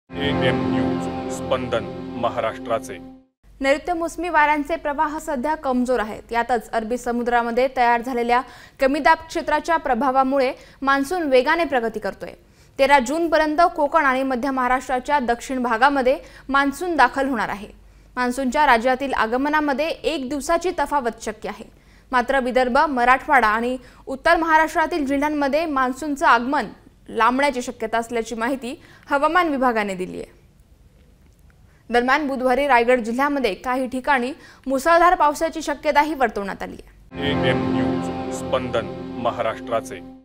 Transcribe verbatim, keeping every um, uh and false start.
A M news स्पंदन महाराष्ट्राचे। नैऋत्य मोसमी वाऱ्यांचे प्रवाह सध्या कमजोर आहेत। यातच अरबी समुद्रामध्ये तयार झालेल्या कमी दाब क्षेत्राच्या प्रभावामुळे मान्सून वेगाने प्रगती करतोय। तेरा जून पर्यंत कोकण आणि मध्य महाराष्ट्राच्या दक्षिण भागामध्ये मान्सून दाखल होणार आहे। मान्सूनच्या राज्यातील आगमनामध्ये एक दिवसाची तफावत शक्य आहे। मात्र विदर्भ, मराठवाडा आणि उत्तर महाराष्ट्रातील जिल्ह्यांमध्ये मान्सूनचं आगमन लांबण्याची शक्यता असल्याची माहिती हवामान विभागाने दिली आहे। दरम्यान बुधवारी रायगड जिल्ह्यामध्ये काही ठिकाणी मुसळधार पावसाची शक्यताही वर्तवण्यात आली आहे। ए एम न्यूज स्पंदन महाराष्ट्राचे।